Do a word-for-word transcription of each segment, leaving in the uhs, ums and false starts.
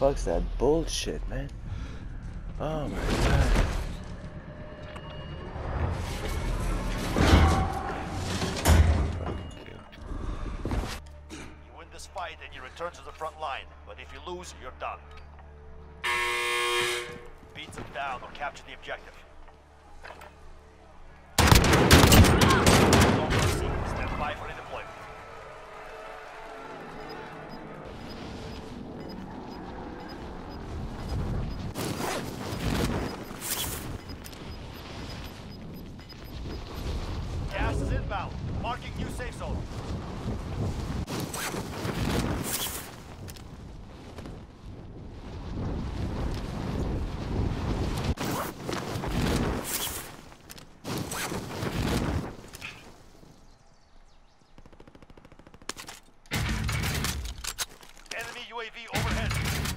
fuck's that bullshit, man? Oh my god. You win this fight and you return to the front line, but if you lose, you're done. Beat them down or capture the objective. Stand by for redeployment. Gas is inbound. Marking new safe zone. Enemy U A V overhead.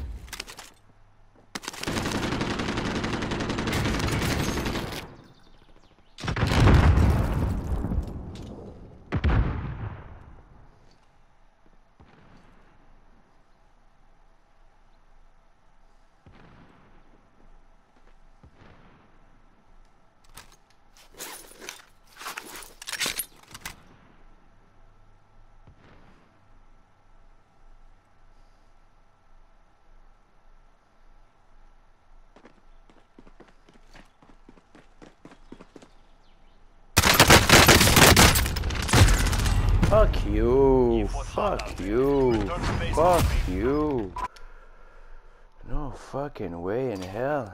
Fuck you. Fuck you. Fuck you. No fucking way in hell.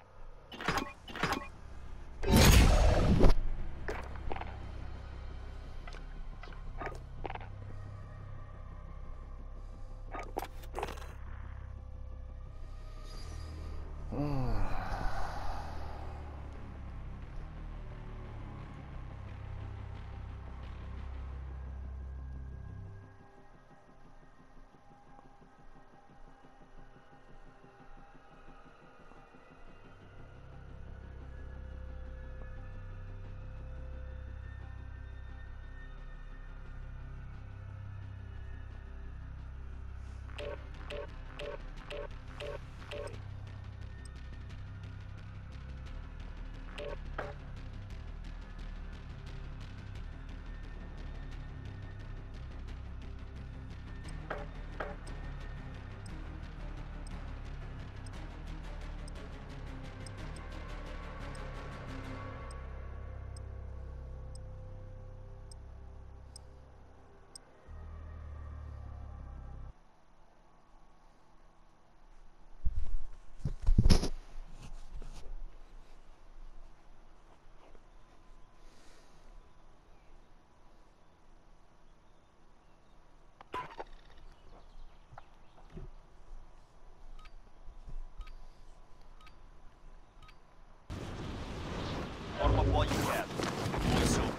Arm up while you can. Deploy soon.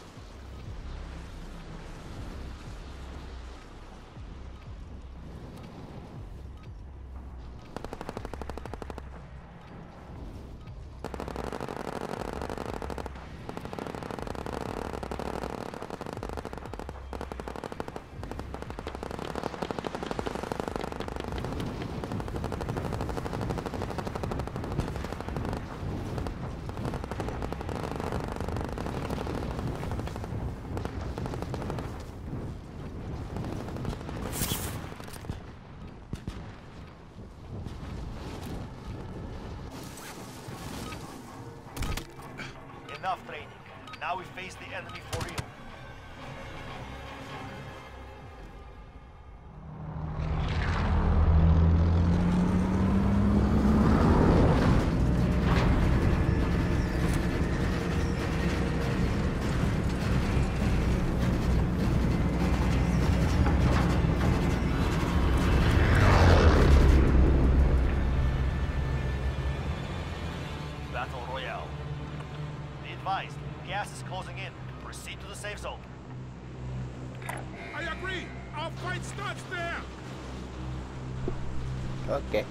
Enough training. Now we face the enemy for real. Battle Royale. Be advised, gas is closing in. Proceed to the safe zone. I agree. Our fight starts there. Okay.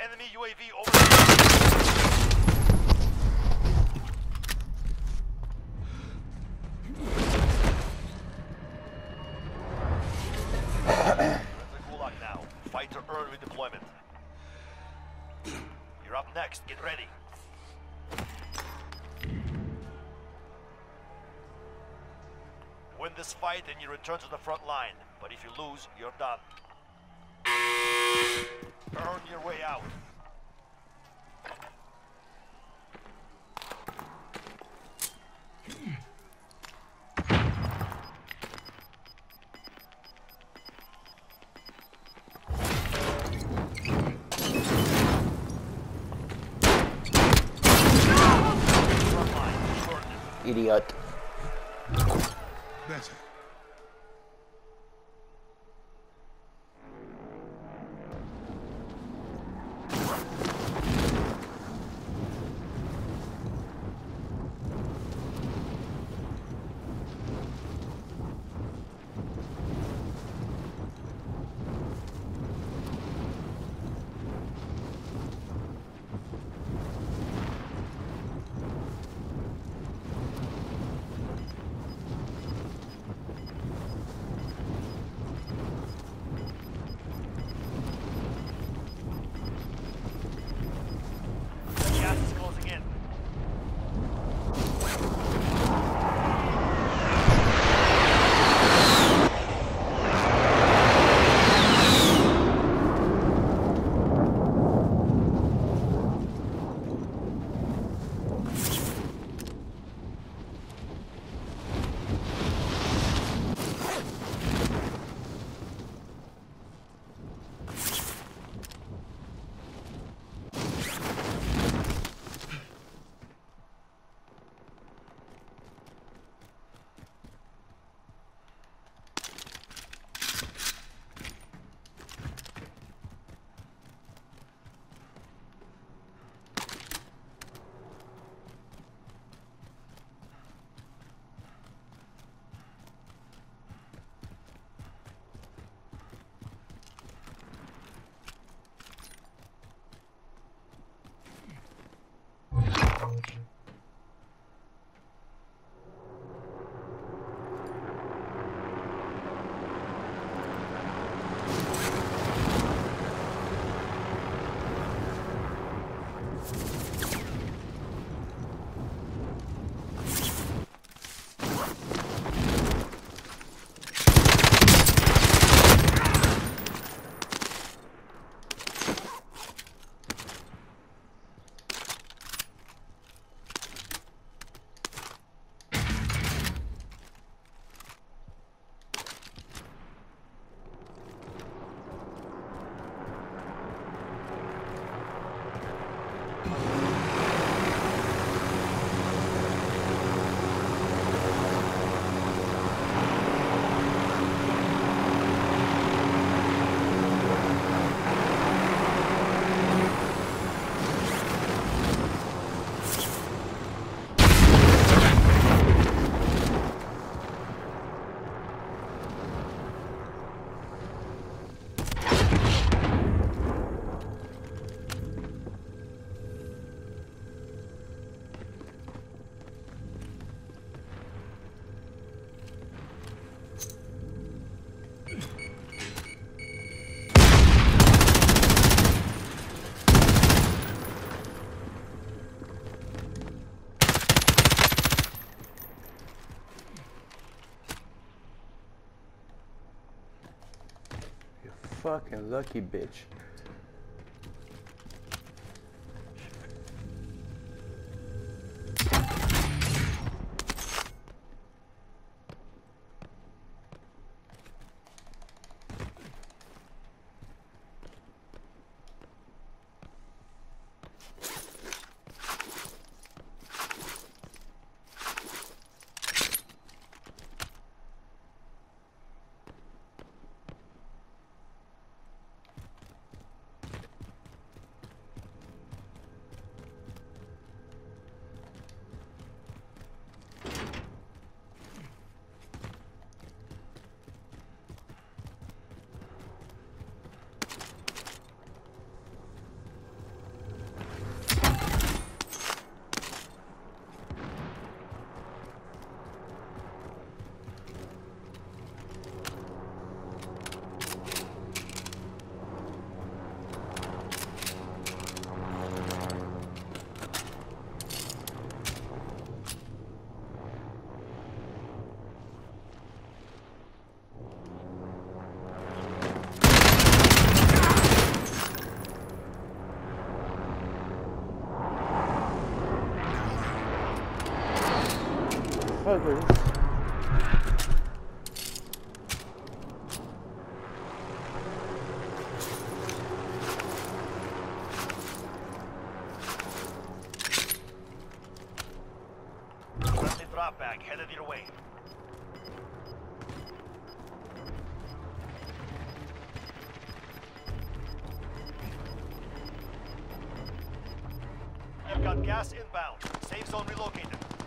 Enemy U A V over there. You're in the gulag now. Fight to earn redeployment. You're up next. Get ready. Win this fight and you return to the front line. But if you lose, you're done. Earn your way out. Front line, shorten it. Idiot. Better. Gas is closing in. Fucking lucky bitch. motherfuckers. Friendly drop bag headed your way. You've got gas inbound. Safe zone relocated.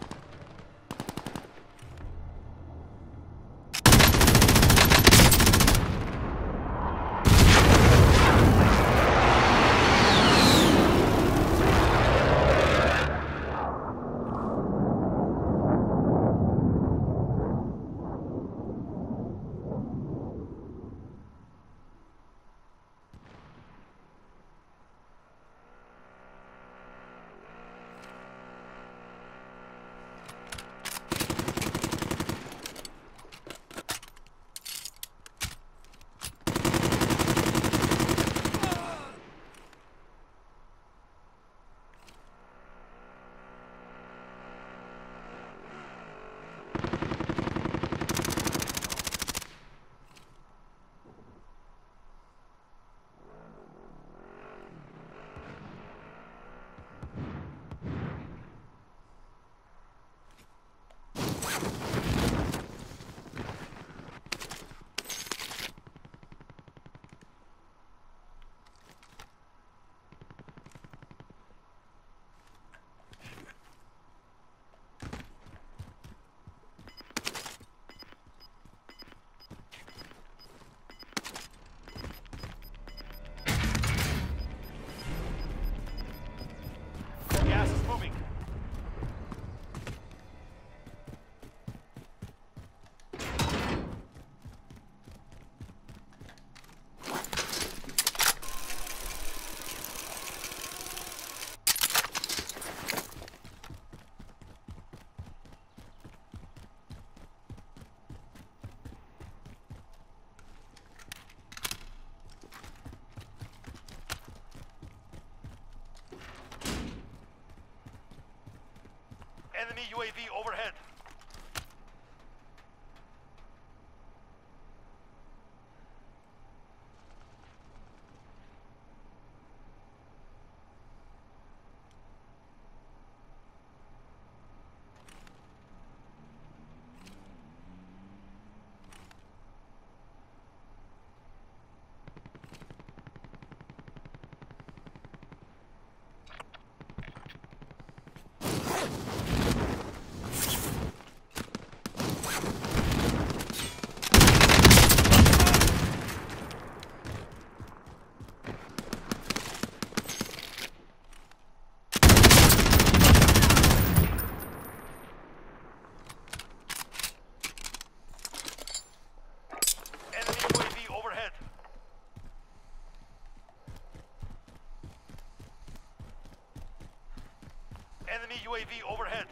Gas is moving. Enemy U A V overhead. Enemy U A V overhead.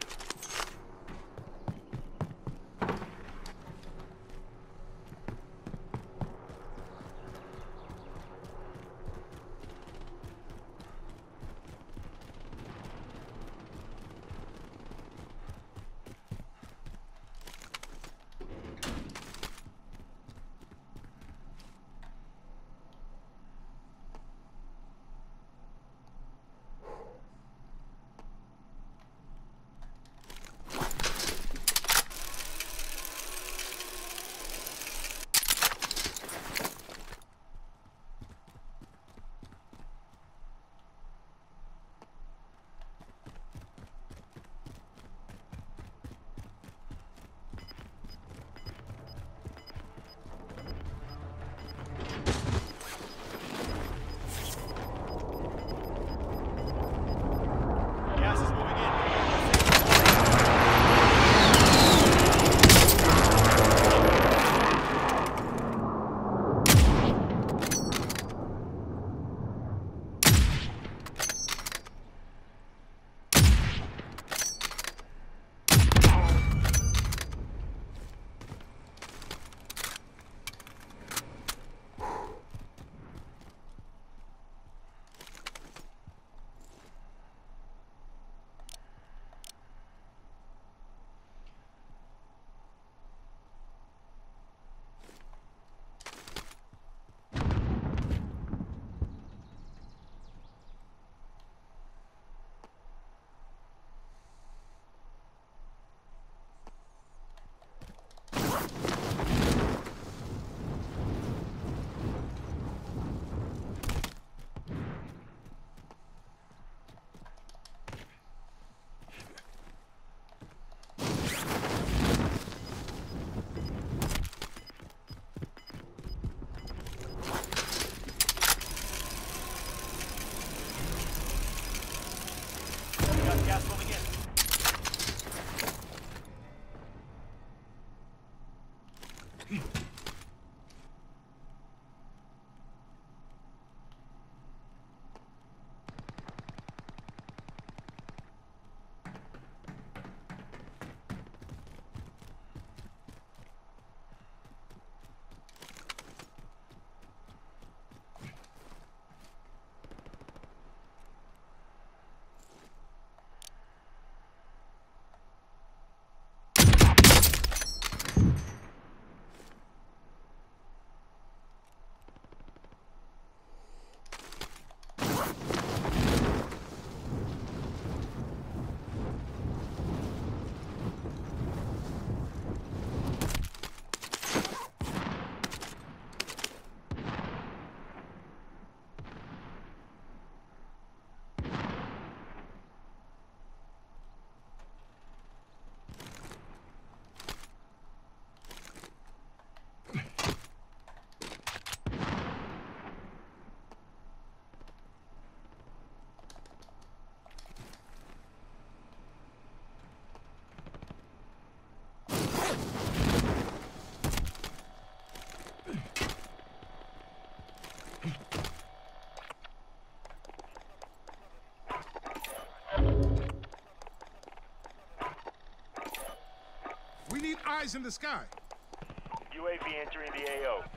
eyes in the sky. U A V entering the A O.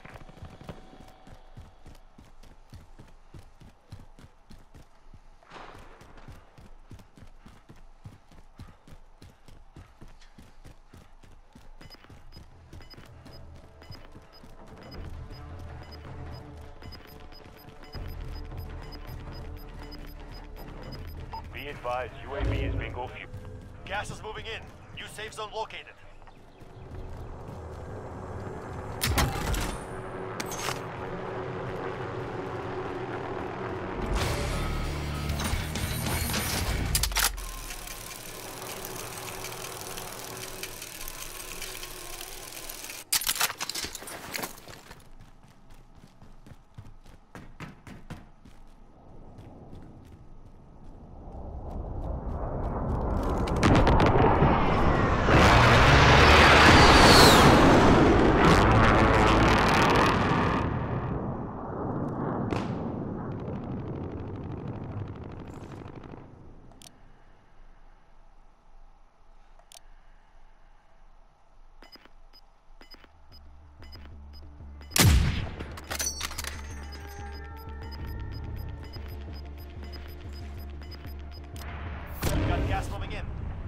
Be advised, U A V is bingo fuel. Gas is moving in. New safe zone located. Got gas moving in.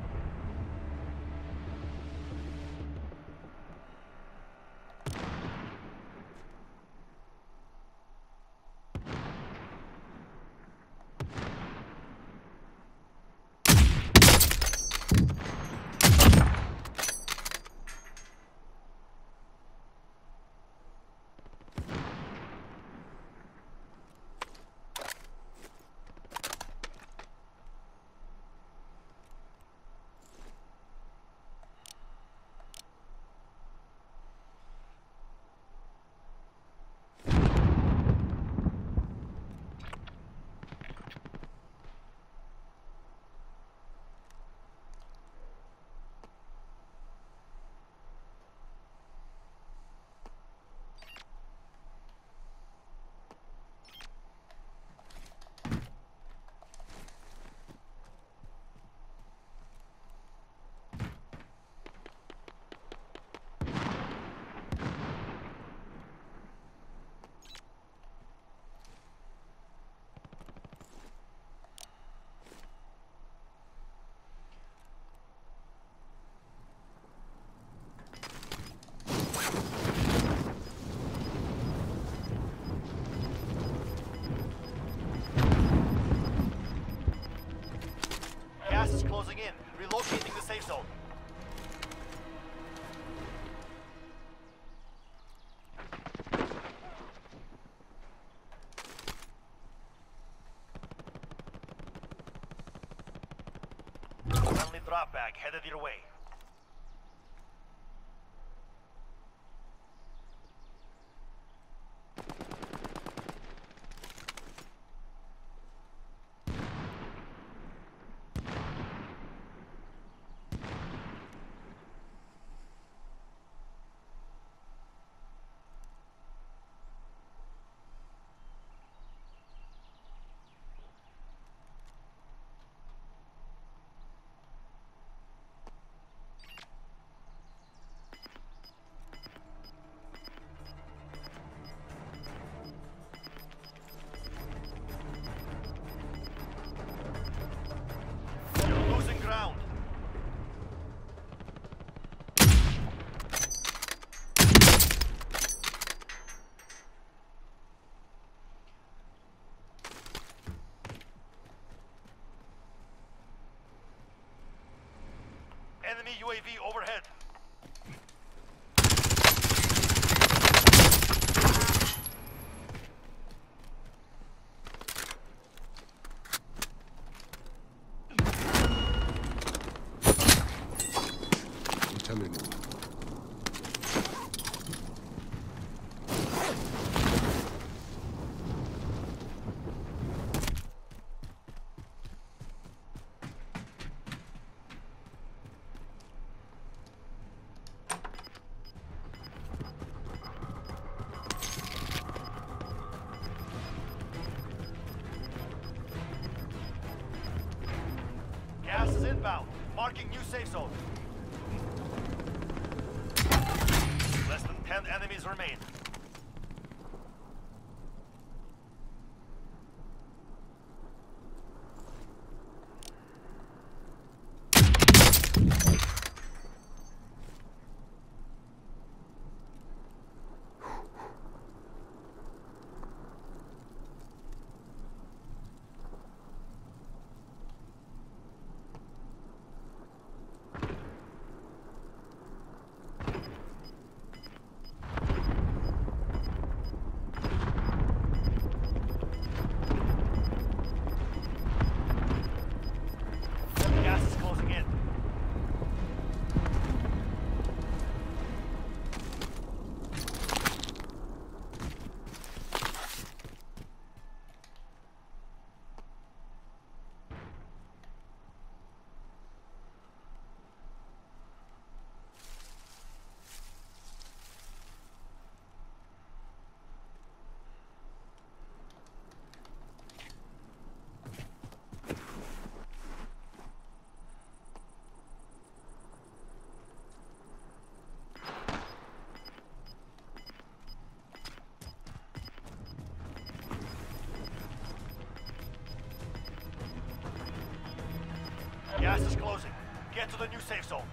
Gas is closing in. Relocating the safe zone. Friendly drop bag headed your way. You're losing ground. Enemy U A V overhead. I'm telling you. Gas is inbound. Marking new safe zone. Less than ten enemies remain. Gas is closing in. Gas is closing. Get to the new safe zone.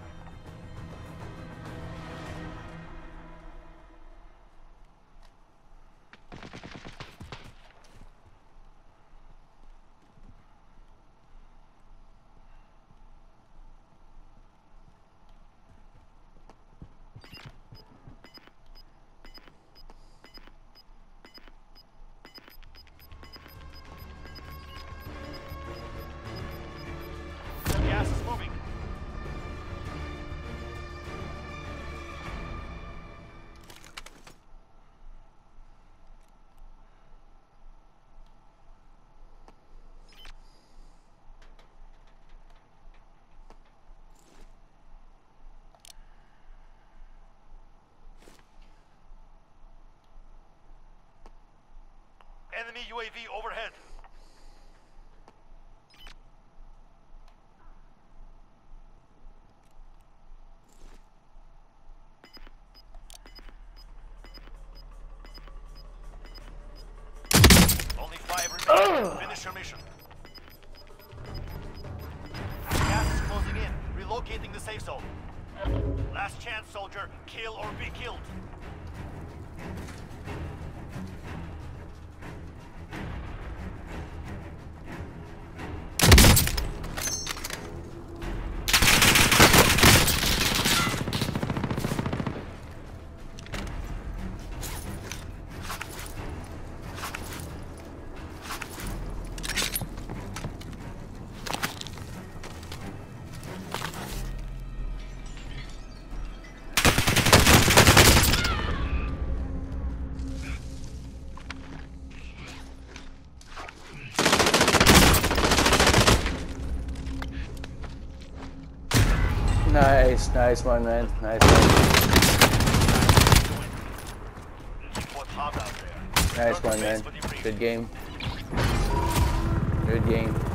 Gas is moving. Enemy U A V overhead. Only five remain. Finish your mission. Gas is closing in. Relocating the safe zone. Last chance, soldier. Kill or be killed. Nice, nice one, man. Nice one. What's hot out there? Nice one, man. Good game. Good game.